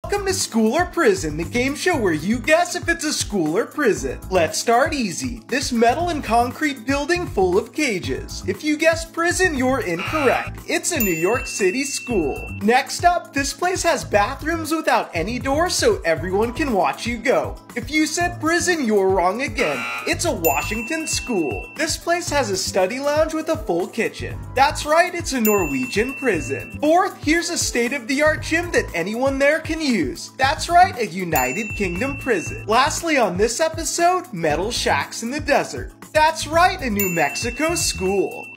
Welcome to School or Prison, the game show where you guess if it's a school or prison. Let's start easy. This metal and concrete building full of cages. If you guess prison, you're incorrect. It's a New York City school. Next up, this place has bathrooms without any doors so everyone can watch you go. If you said prison, you're wrong again. It's a Washington school. This place has a study lounge with a full kitchen. That's right, it's a Norwegian prison. Fourth, here's a state-of-the-art gym that anyone there can use. That's right, a United Kingdom prison. Lastly on this episode, metal shacks in the desert. That's right, a New Mexico school.